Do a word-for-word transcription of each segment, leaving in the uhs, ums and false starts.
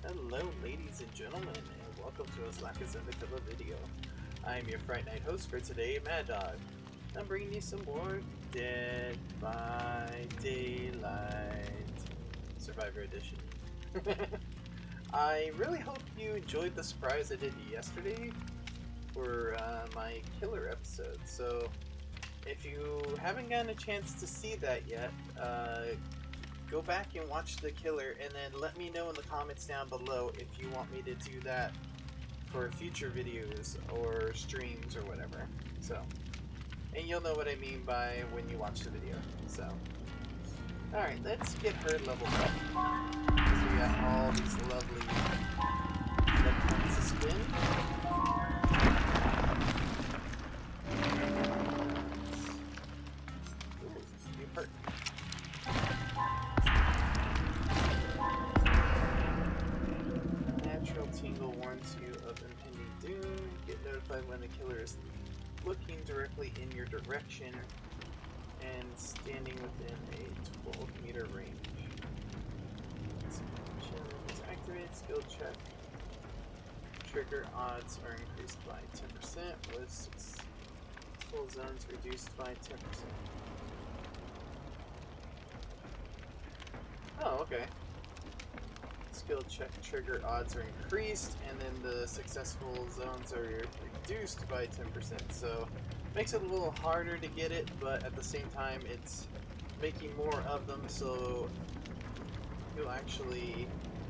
Hello ladies and gentlemen, and welcome to a Slackers and the Killer video. I am your Fright Night host for today, Mad Dog. I'm bringing you some more Dead by Daylight Survivor Edition. I really hope you enjoyed the surprise I did yesterday for uh, my killer episode. So if you haven't gotten a chance to see that yet, uh, go back and watch the killer and then let me know in the comments down below if you want me to do that for future videos or streams or whatever. So, and you'll know what I mean by when you watch the video. So, alright, let's get her leveled up. Because we got all these lovely lead points to spin. Ooh, new perk. Natural tingle warns you of impending doom. Get notified when the killer is looking directly in your direction and standing within a twelve meter range. Activate skill check. Trigger odds are increased by ten percent, with successful zones reduced by ten percent. Oh, okay. Skill check trigger odds are increased, and then the successful zones are reduced by ten percent. So makes it a little harder to get it, but at the same time it's making more of them, so you'll actually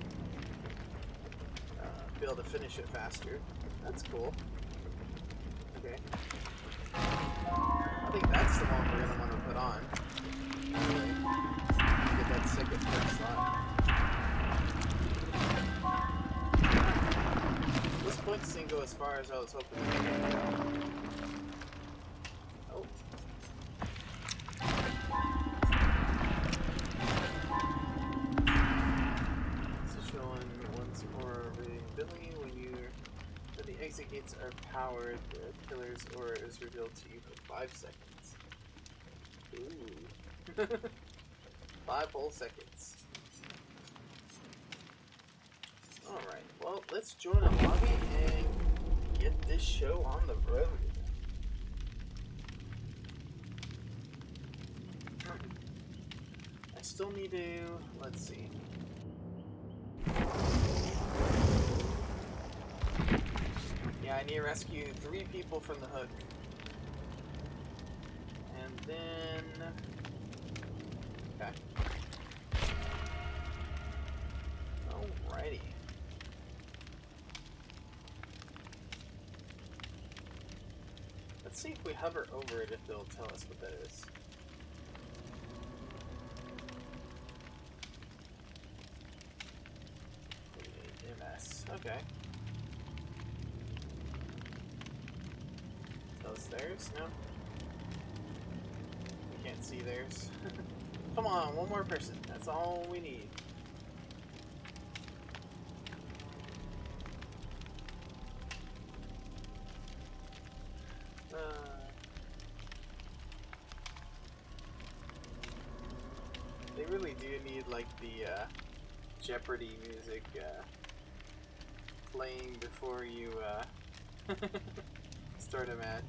uh, be able to finish it faster. That's cool. Okay. I think that's the one we're going to want to put on. Anyway, get that second perk slot. This points didn't go as far as I was hoping it would go. Oh. This is showing once more readability when you when the exit gates are powered, the killer's aura is revealed to you for five seconds. Ooh. Five whole seconds. Alright, well, let's join a lobby and get this show on the road. I still need to, let's see. Yeah, I need to rescue three people from the hook. And then... Okay. Alrighty. Let's see if we hover over it, if it'll tell us what that is. M S. Okay. Those theirs? No? We can't see theirs. Come on, one more person. That's all we need. Uh, they really do need like the uh, Jeopardy music uh, playing before you uh, start a match.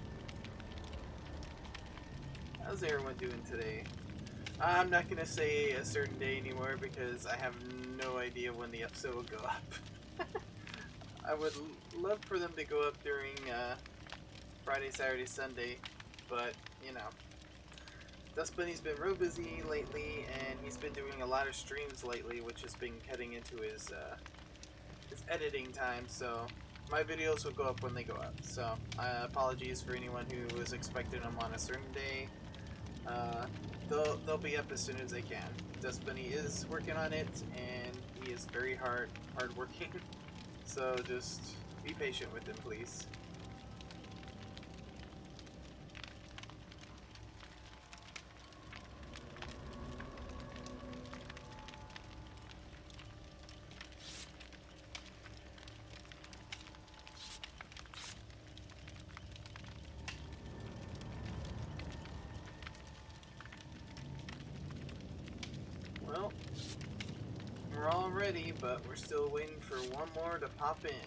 How's everyone doing today? I'm not gonna say a certain day anymore because I have no idea when the episode will go up. I would love for them to go up during uh, Friday, Saturday, Sunday, but, you know, Dust Bunny's been real busy lately, and he's been doing a lot of streams lately, which has been cutting into his, uh, his editing time, so my videos will go up when they go up. So, uh, apologies for anyone who was expecting them on a certain day. Uh, they'll, they'll be up as soon as they can. Dust Bunny is working on it, and he is very hard, hard working, so just be patient with him, please. we're all ready, but we're still waiting for one more to pop in.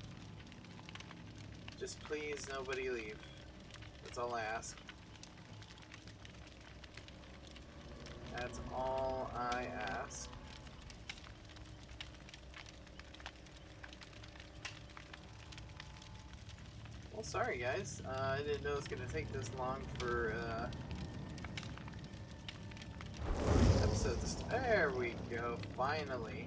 Just please, nobody leave. That's all I ask. That's all I ask. Well, sorry guys. Uh, I didn't know it was going to take this long for uh, episodes. There we go, finally.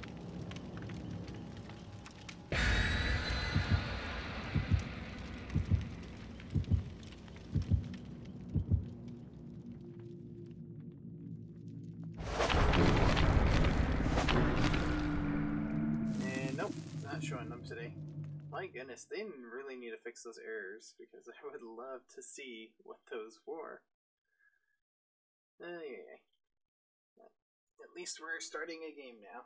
And nope, not showing them today. My goodness, they didn't really need to fix those errors, because I would love to see what those were. Anyway, at least we're starting a game now.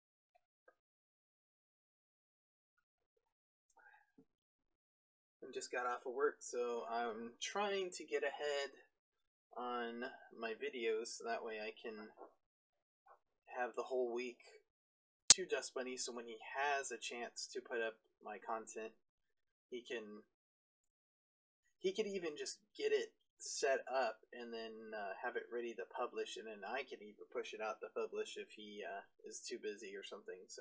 I just got off of work, so I'm trying to get ahead on my videos, so that way I can have the whole week to Dust Bunny, so when he has a chance to put up my content, he can he could even just get it set up and then uh, have it ready to publish, and then I can even push it out to publish if he uh, is too busy or something. So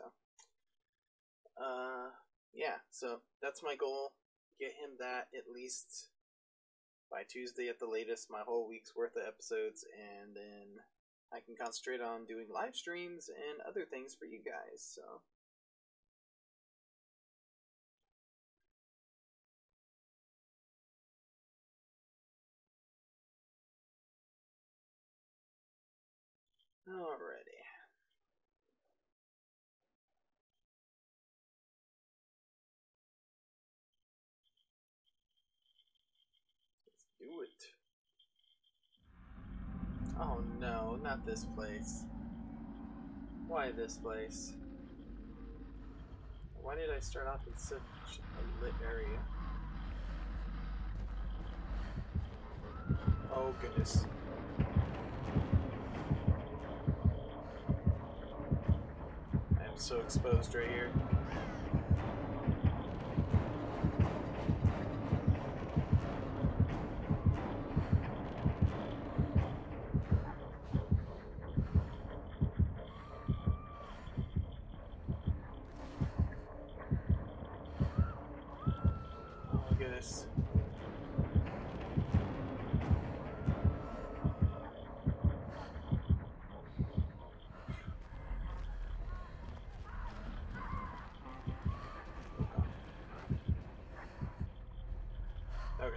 uh yeah, so that's my goal. Get him that at least by Tuesday at the latest, my whole week's worth of episodes, and then I can concentrate on doing live streams and other things for you guys. So alrighty. Let's do it. Oh no, not this place. Why this place? Why did I start off in such a lit area? Oh goodness. I am so exposed right here. Oh goodness. Okay.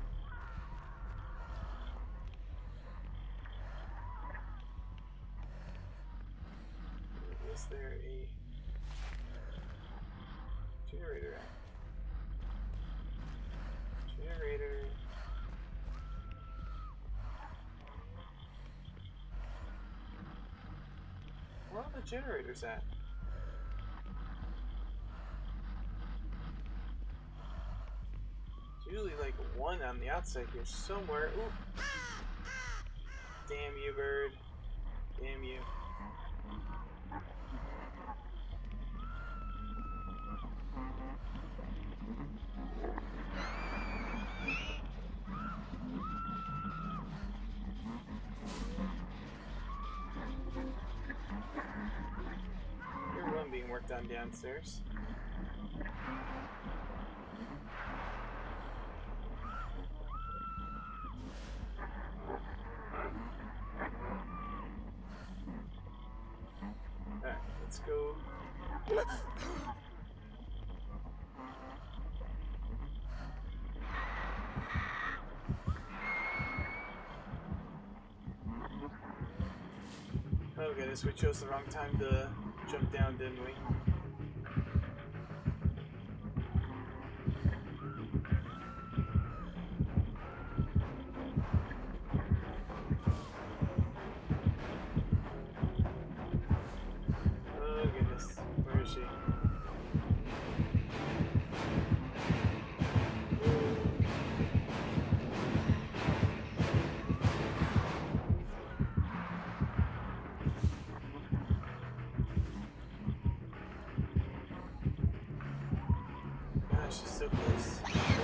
Is there a generator at? Generator. Where are the generators at? It's usually like one on the outside here somewhere. Ooh. Damn you, bird. Damn you. Your room being worked on downstairs. Alright, let's go. Oh goodness, we chose the wrong time to jump down, didn't we? Oh goodness, where is she? so close.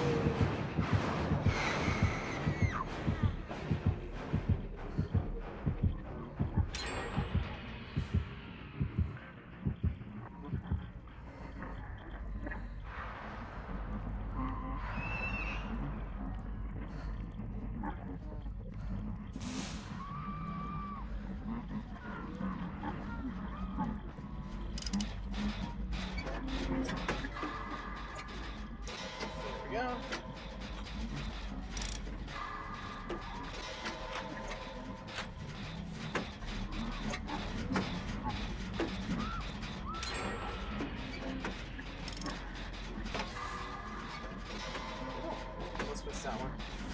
There we go. Let's miss that one.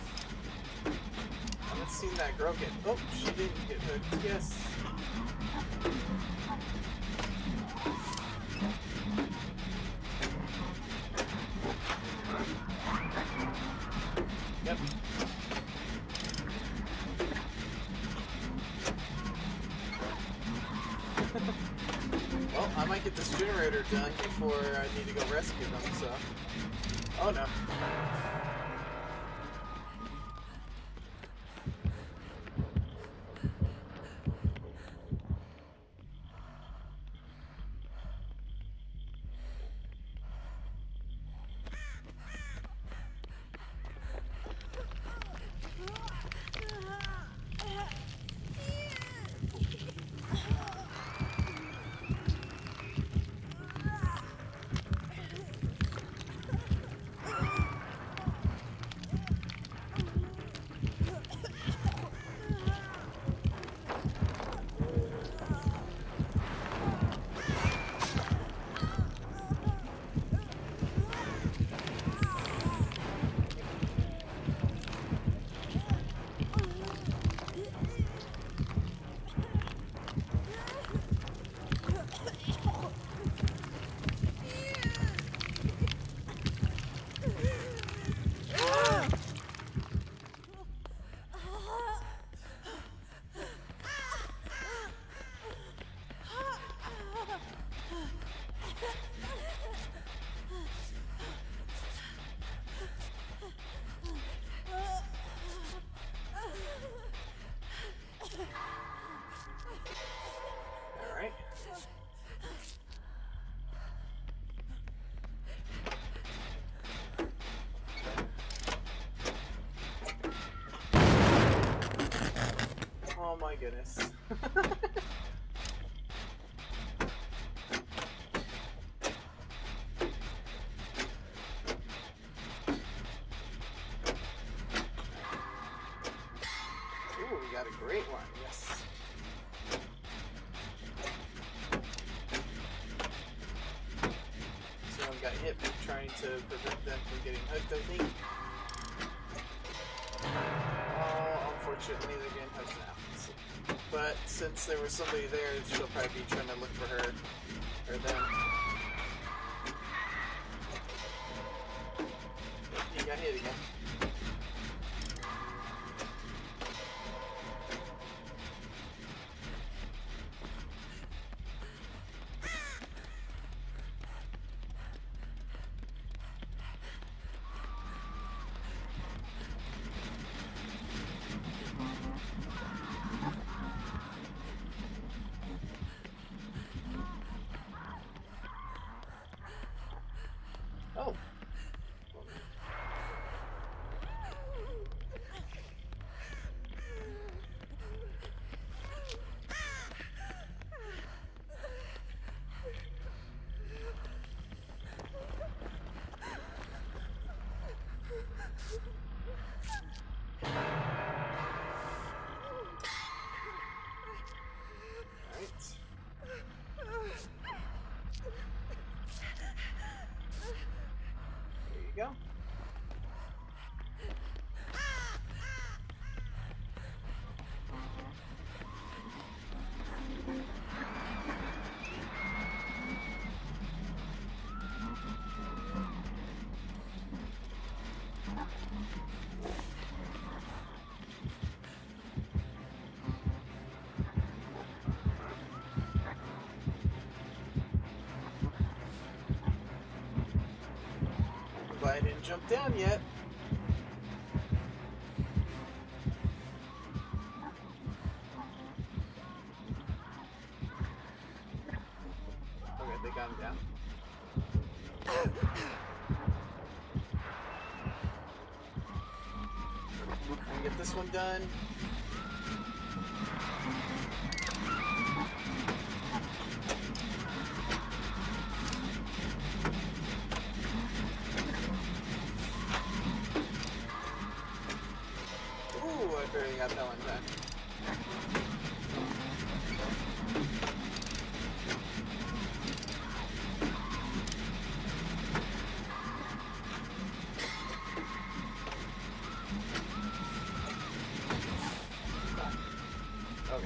I haven't seen that girl get. Oh, she didn't get hooked. Yes. Yep. Well, I might get this generator done before I need to go rescue them, so... Oh no. Oh my goodness. Ooh, we got a great one, yes. Someone got hit trying to prevent them from getting hooked, I think. Oh, unfortunately they're getting hooked now. But since there was somebody there, she'll probably be trying to look for her or them. He got hit again. Oh. didn't jump down yet. Okay, they got him down. And get this one done. Ooh, I barely got that one done. Okay.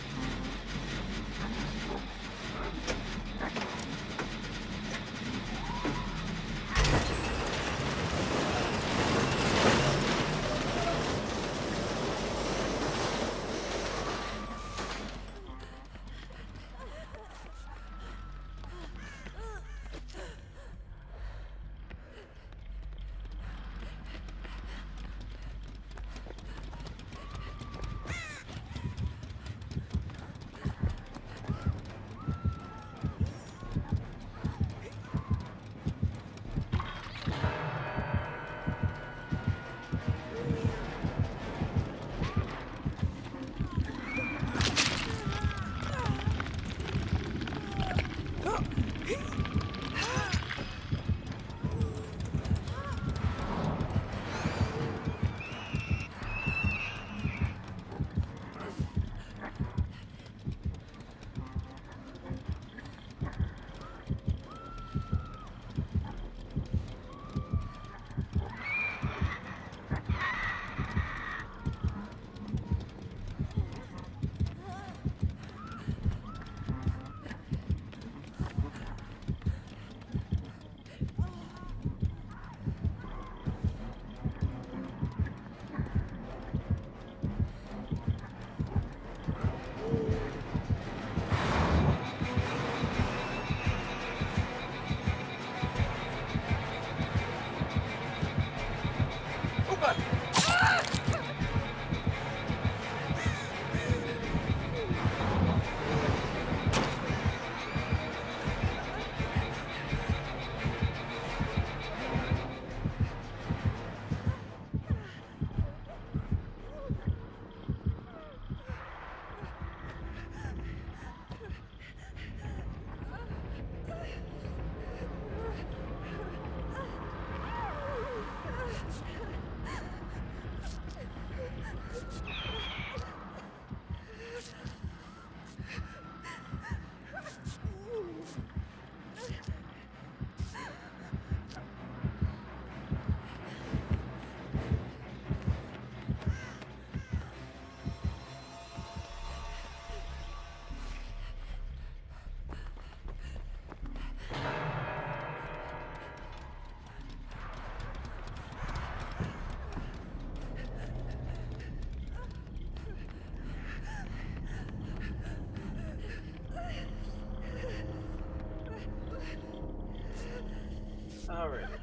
Alright.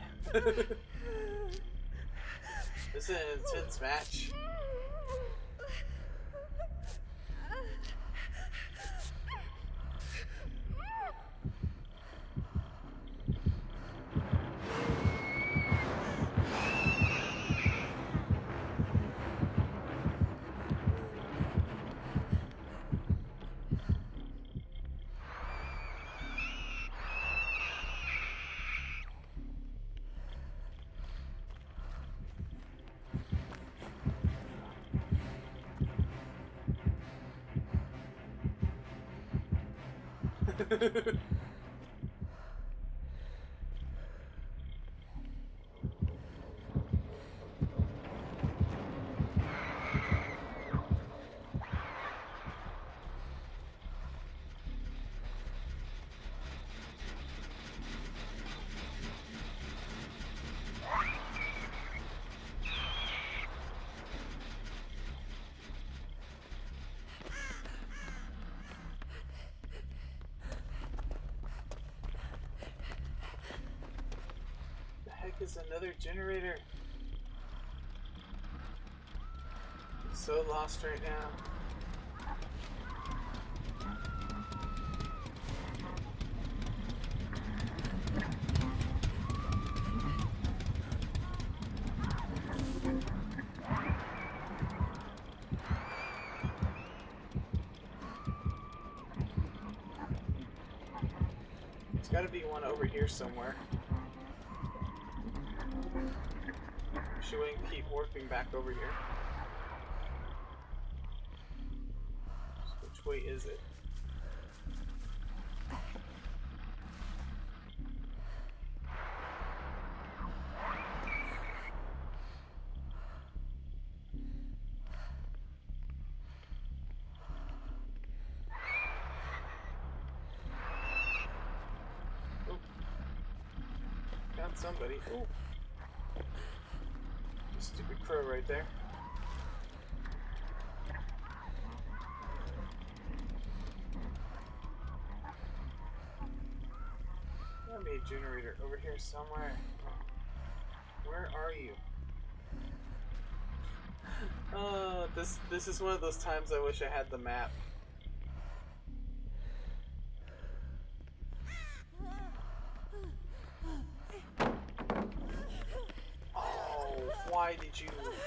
This is an intense match. is another generator? I'm so lost right now. There's got to be one over here somewhere. She wouldn't keep warping back over here. So which way is it? Oh. Found somebody. Oh. Stupid crow right there. Gotta be a generator over here somewhere. Where are you? Oh, this this is one of those times I wish I had the map. Why did you?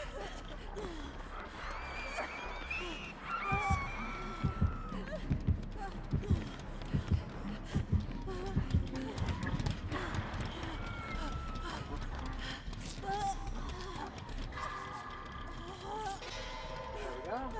There we go.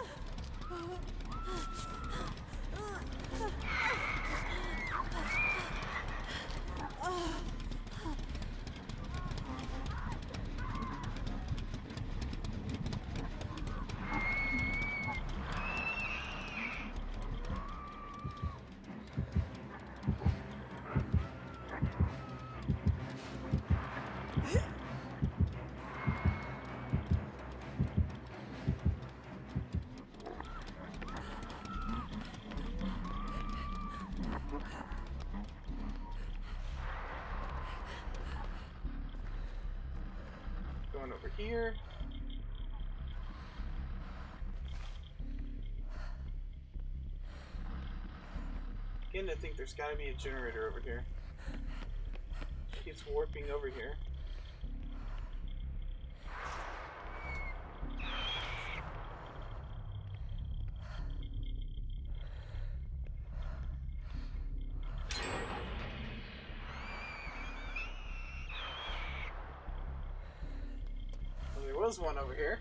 Going over here. Again, I think there's got to be a generator over here. She keeps warping over here. Well, there was one over here.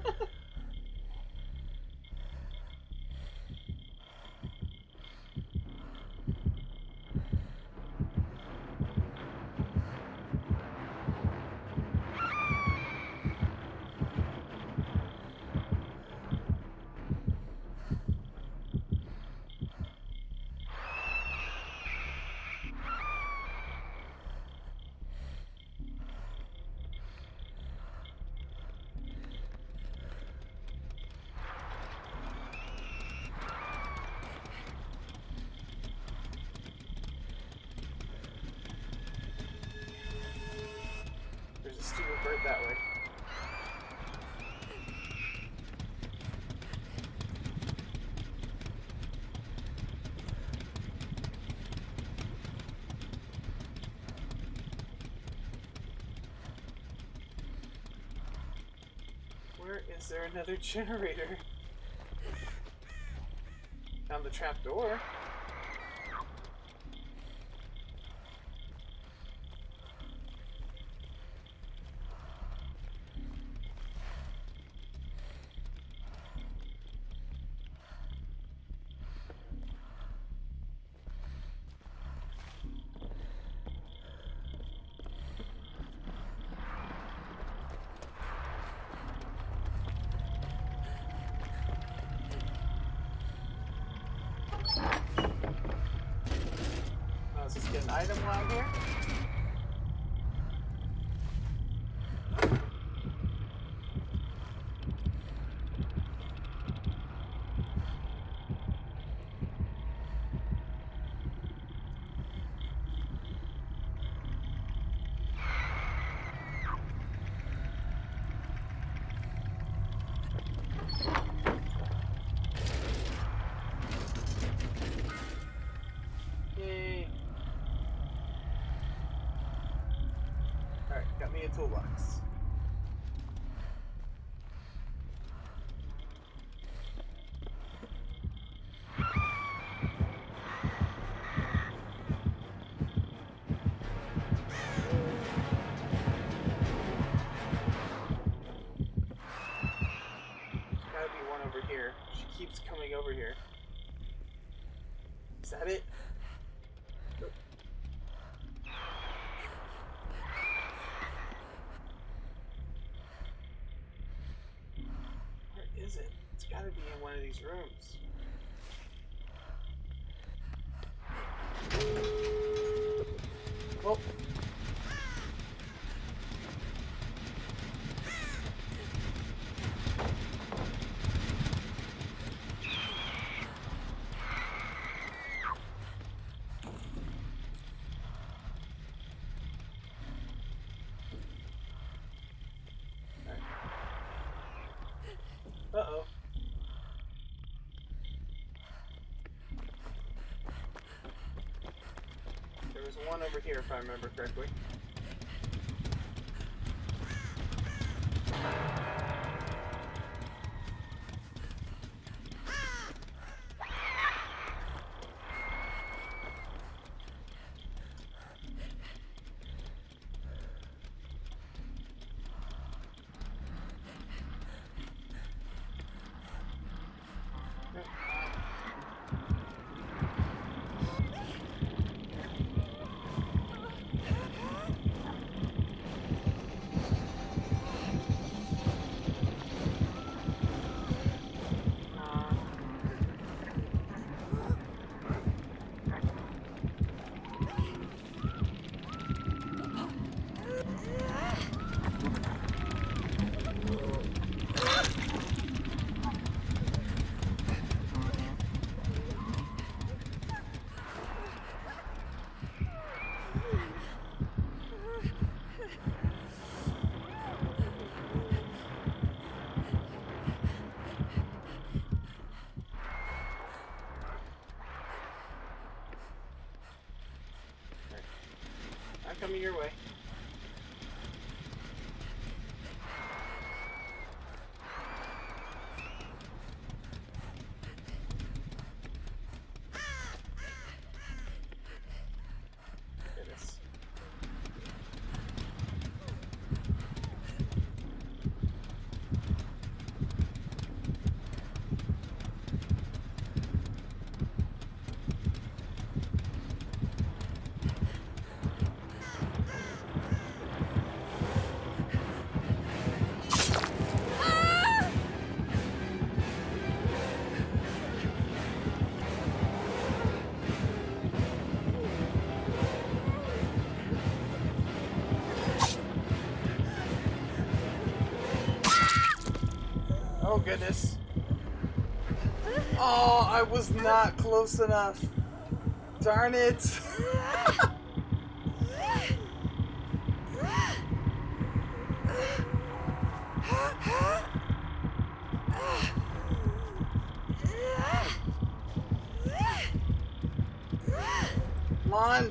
There's a stupid bird that way. Where is there another generator? Found the trap door. Let's just get an item while I'm here. toolbox. Gotta be one over here. She keeps coming over here. Is that it? Nope. Where is it? It's gotta be in one of these rooms. Oh. Uh-oh. There was one over here, if I remember correctly. I'm coming your way. Goodness. Oh goodness. Oh, I was not close enough. Darn it. Come on.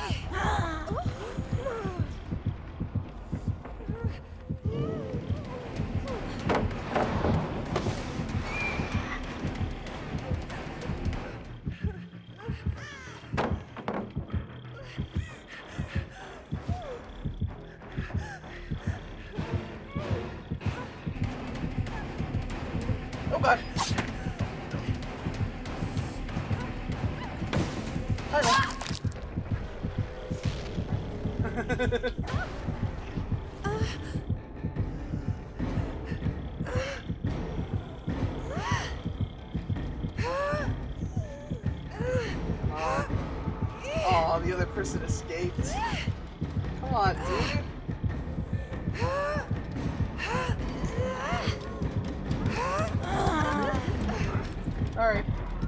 Oh god. Hi. Oh, the other person escaped. Come on, dude. Alright.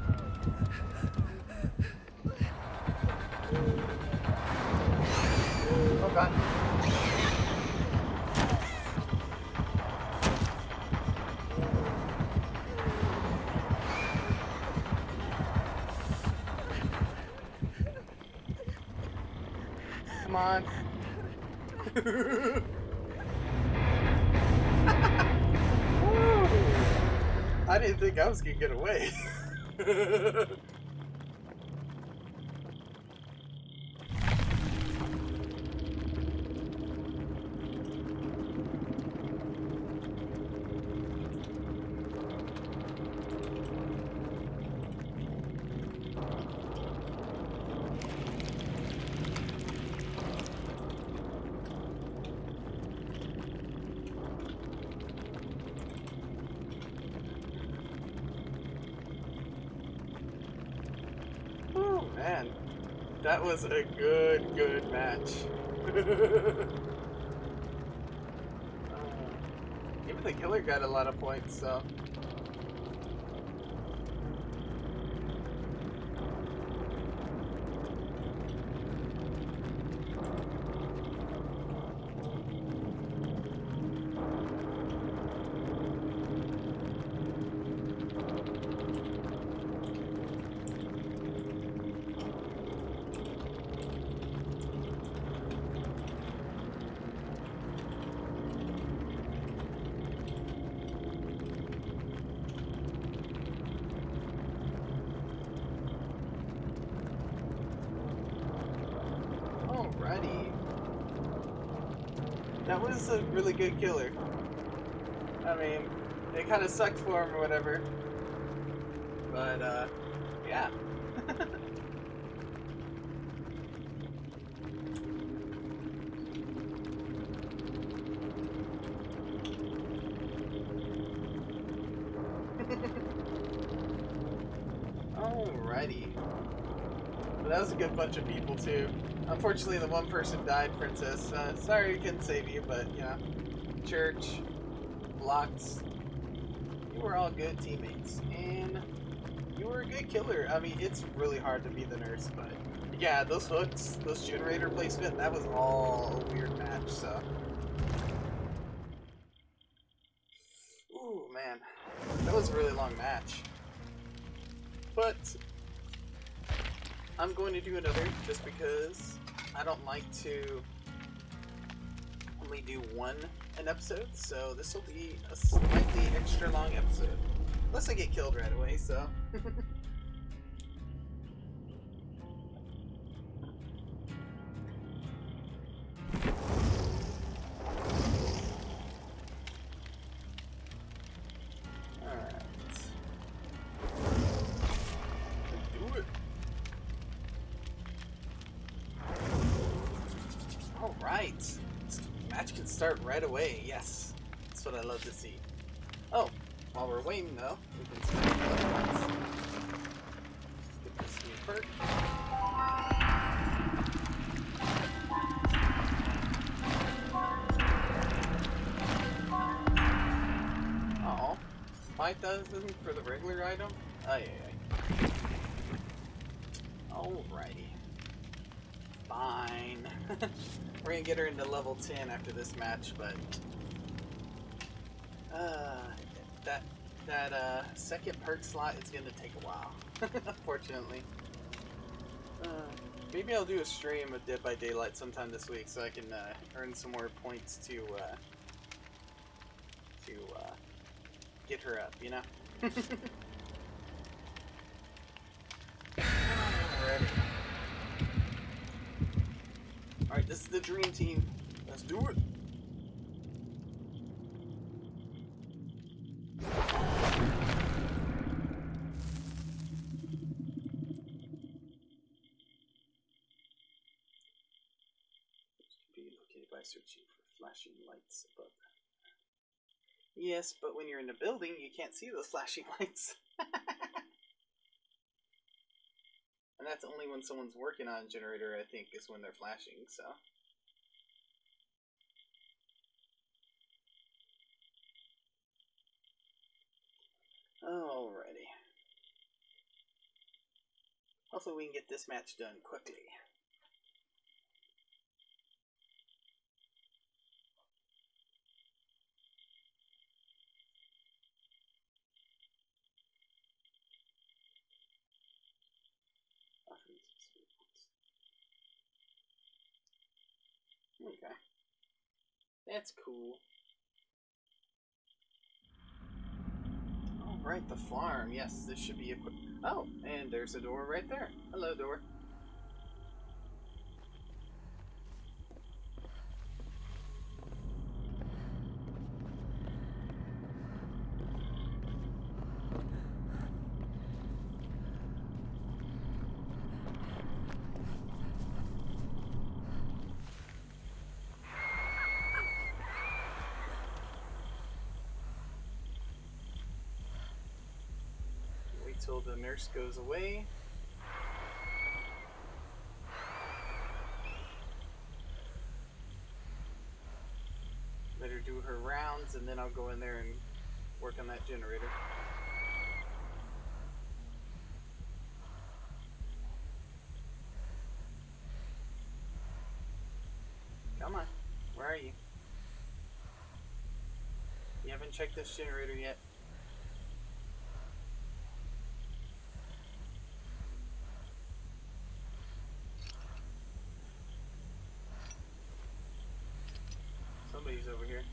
Oh god. Come on. I didn't think I was gonna get away. Oh man, that was a good, good match. uh, even the killer got a lot of points, so. Alrighty. That was a really good killer. I mean, it kind of sucked for him or whatever. But, uh, yeah. Alrighty. Well, that was a good bunch of people, too. Unfortunately, the one person died, Princess. Uh, sorry I couldn't save you, but, you know, Church, Blocks, you were all good teammates. And you were a good killer. I mean, it's really hard to be the nurse, but yeah, those hooks, those generator placement, that was all a weird match, so. Ooh, man. That was a really long match. But I'm going to do another just because I don't like to only do one an episode, so this will be a slightly extra long episode. Unless I get killed right away, so. Alright. Do it. Alright. This match can start right away, yes. That's what I love to see. Oh, while we're waiting though, we can spend the other ones. Get this new perk. Oh, five thousand for the regular item? Ay, ay, ay. Alrighty. Fine. We're gonna get her into level ten after this match, but uh, that that uh, second perk slot is gonna take a while, unfortunately. Uh, maybe I'll do a stream of Dead by Daylight sometime this week, so I can uh, earn some more points to uh, to uh, get her up, you know. Alrighty. Alright, this is the dream team. Let's do it. Be located by searching for flashing lights above them. Yes, but when you're in a building, you can't see those flashing lights. And that's only when someone's working on a generator, I think, is when they're flashing, so. Alrighty. Hopefully we can get this match done quickly. Okay. That's cool. Right, the farm. Yes, this should be equipped. Oh, and there's a door right there. Hello, door. Till the nurse goes away. Let her do her rounds, and then I'll go in there and work on that generator. Come on, where are you? You haven't checked this generator yet. Somebody's over here.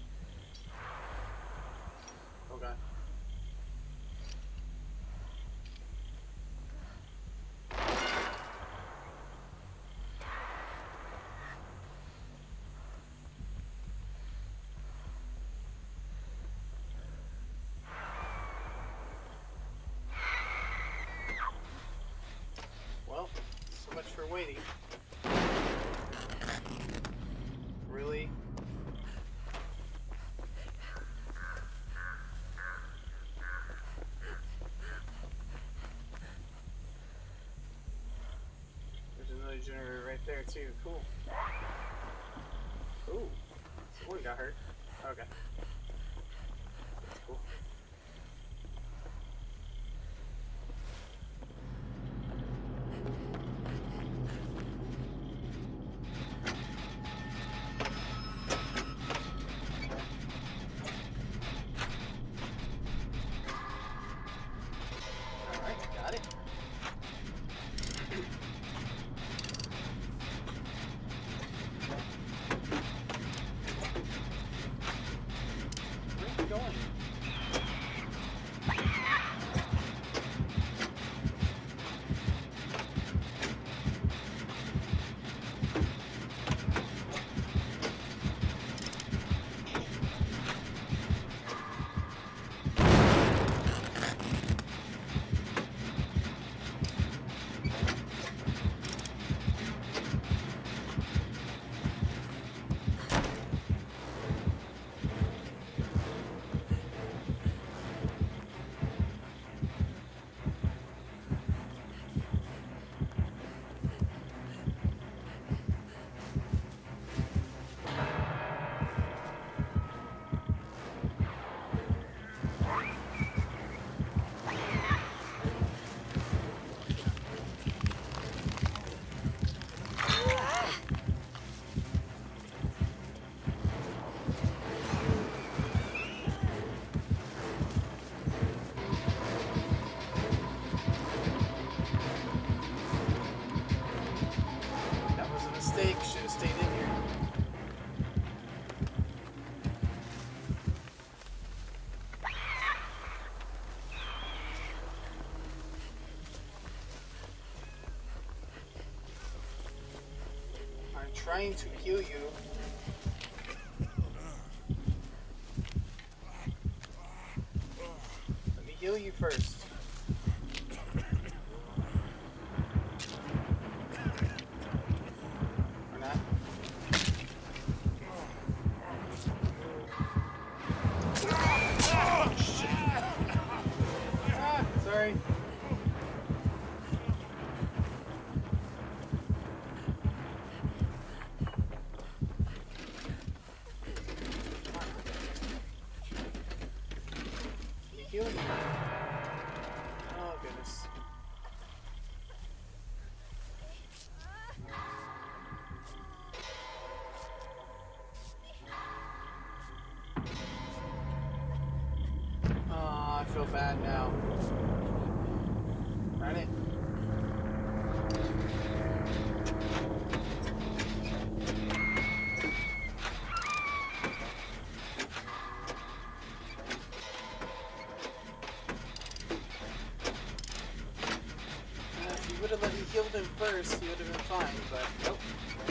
Oh god. Well, so much for waiting. Really? Generator right there too. Cool. Ooh. Someone got hurt. Okay. That's cool. Alright, got it. Should have stayed in here. I'm trying to heal you. Let me heal you first. Sorry. You healing me? Oh goodness. Oh, I feel bad now. Darn it. would have let me heal him first, he would have been fine, but nope.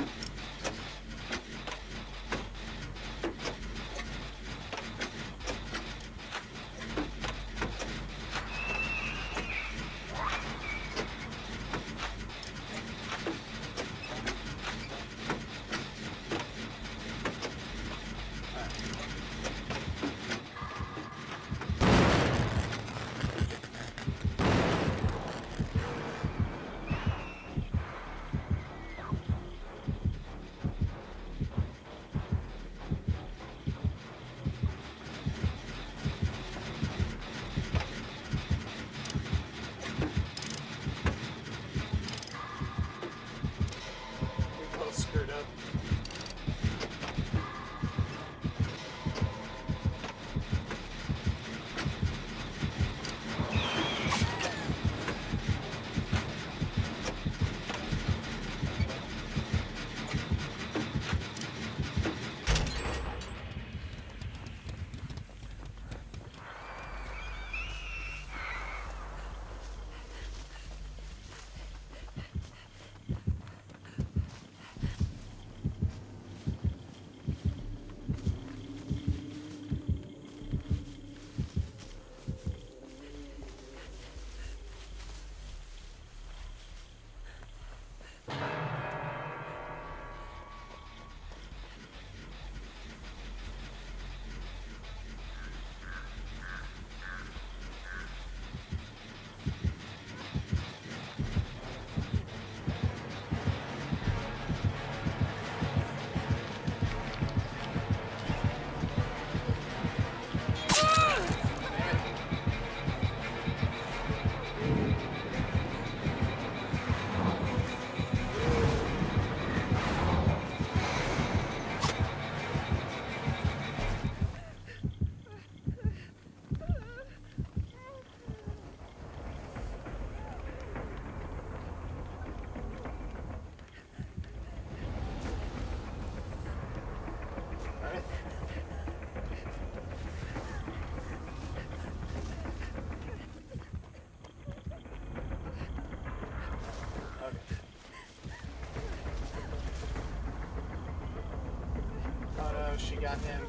She got him.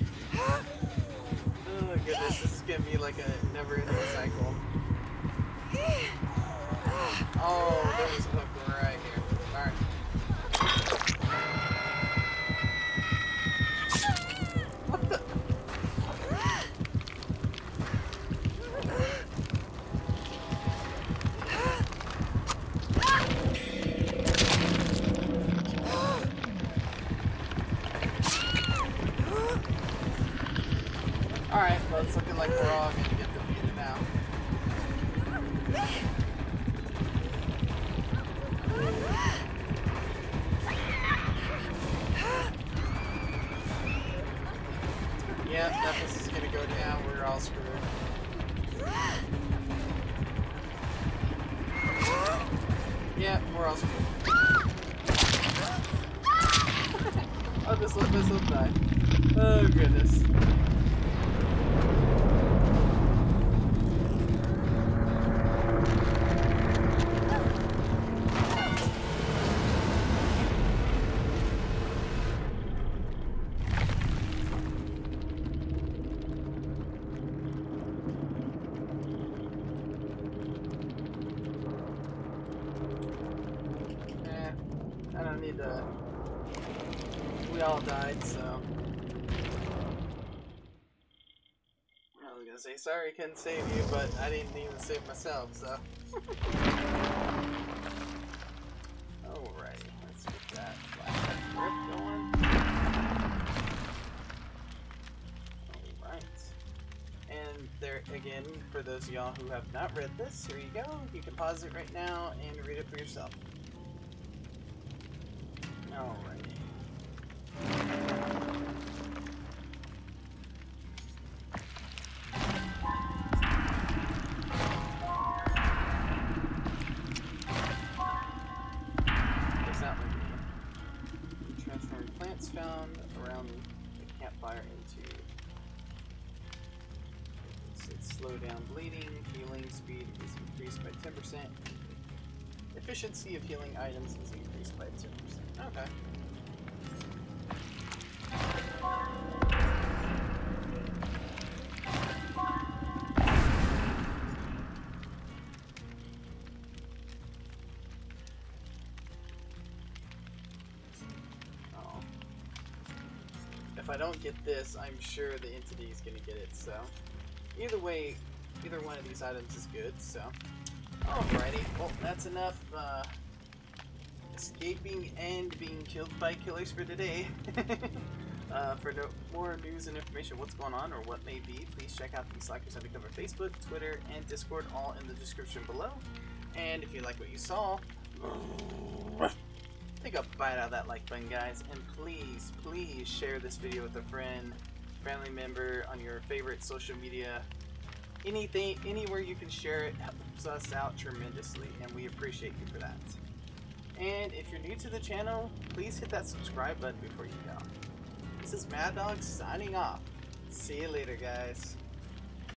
like a never-ending cycle. Oh, there was a hook right here. Alright. What the? Alright, well, it's looking like we're all gonna get defeated now. Yep, Nephis is gonna go down. We're all screwed. Yep, we're all screwed. I'll just let myself die. Oh, goodness. I don't need to. We all died, so. I was gonna say, sorry, I couldn't save you, but I didn't even save myself, so. Alrighty, let's get that flashback grip going. Alright. And there, again, for those of y'all who have not read this, here you go. You can pause it right now and read it for yourself. Alrighty. There's that one. Transforming plants found around the campfire into. It says slow down bleeding, healing speed is increased by ten percent. Efficiency of healing items is increased by ten percent. Okay. Oh. If I don't get this, I'm sure the entity is going to get it, so. Either way, either one of these items is good, so. Alrighty, well, that's enough uh, escaping and being killed by killers for today. uh, for no more news and information, what's going on or what may be, please check out the Slackers Undercover Facebook, Twitter, and Discord, all in the description below. And if you like what you saw, take a bite out of that like button, guys, and please, please share this video with a friend, family member, on your favorite social media. Anything, anywhere you can share it helps us out tremendously, and we appreciate you for that. And if you're new to the channel, please hit that subscribe button before you go. This is Mad Dog signing off. See you later, guys.